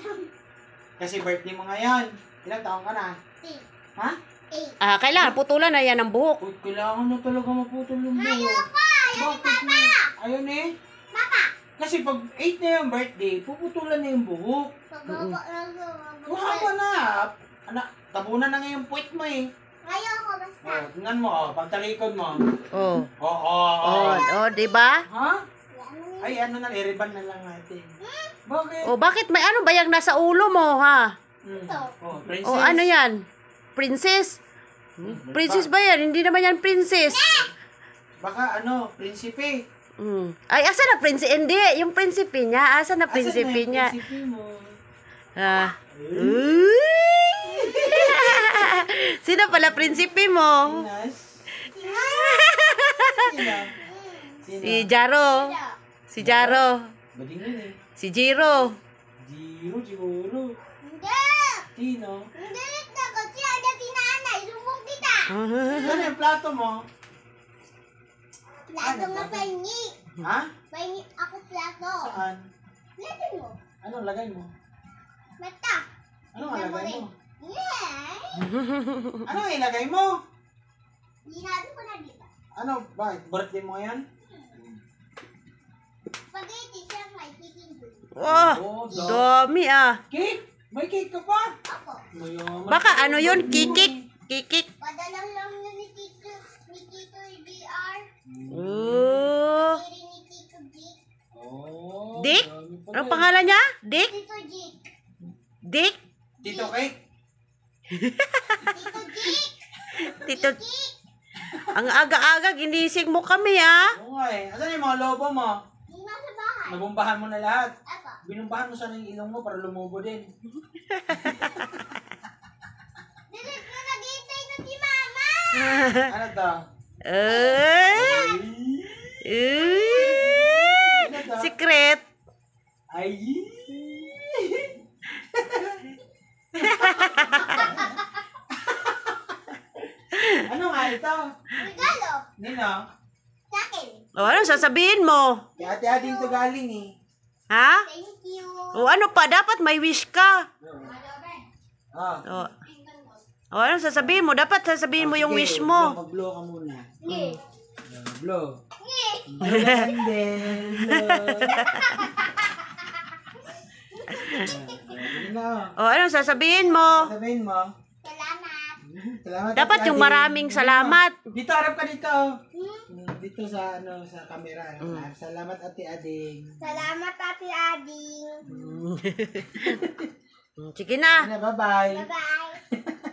Kasi birthday mo ngayon. Ilang taon ka na? 8. Ha? 8. Kailangan putulan na yan ng buhok. Uy, kailangan na talaga maputol yung buhok. Ayoko! Ayun Bakit Papa! Ayun eh. Papa! Kasi pag 8 na yung birthday, puputulan na yung buhok. Pagbawa Mahaba na. Anak, tabunan na nga yung puwit mo eh. Ayoko basta. Oh, tingnan mo, pagtalikod mo. Oh. Oo. Di ba? Ha? Ay, ano na, i-riban na lang natin. Bakit? Oh, bakit may ano ba yung nasa ulo mo, ha? Oh, princess. Oh, ano yan? Princess? Princess ba yan? Hindi naman yan princess. Baka ano, prinsipe. Ay, asa na prinsipe? Hindi, yung prinsipe niya. Asa na prinsipe niya? Prinsipe mo. Sino pala prinsipe mo? Sino? Si Jaro. Si Jaro. Bading yun eh. Si Jiro. Jiro, siguro. Hindi! Tino. Hindi na kasi ada si nanay. Sumbong kita. Saan yung plato mo? Plato nga pahingi. Ha? Pahingi ako plato. Saan? Plato mo. Anong lagay mo? Mata. Anong lagay mo? Yeah. Anong ilagay mo? Sinabi ko na dito. Ano? Bakit? Birthday mo yan? Spaghetti siya may chicken doon. Oh, dami Cake? May cake ka pa? Ako. Mayaman. Baka ano yun? Kikik. Kikik. Padalang lang yun ni Tito DR. Oh. Pili ni Tito Dick. Oh, Dick? dami pa Ano rin. pangalan niya? Dick? Tito Dick. Dick? Tito Cake? Tito Dick. Tito. Ang aga-aga, ginising mo kami, Oo nga eh. Asan yung mga lobo mo? Hindi na sa bahay. Nabumbahan mo na lahat. Ako. Binumbahan mo sana yung ilong mo para lumubo din. Dilit na naghihintay na si Mama. Ano to? Ay! Ano to? Secret. Ay! Ano nga ito? Regalo. Nino? Sa akin. O, ano sasabihin mo? Kay ate-ading to galing eh. Ha? Thank you. O, ano pa? Dapat may wish ka. Oh. O, ano sasabihin mo? Dapat sasabihin mo yung wish mo. Mag-blow ka muna. Nge. Blow. Nge. Ano? O, ano sasabihin mo? Sabihin mo. Salamat. Salamat. Dapat ate yung Ading. maraming salamat. Dito, harap ka dito. Dito sa ano sa camera. Salamat Ate Ading. Salamat, Ate Ading. Sige na. Bye-bye. Bye-bye.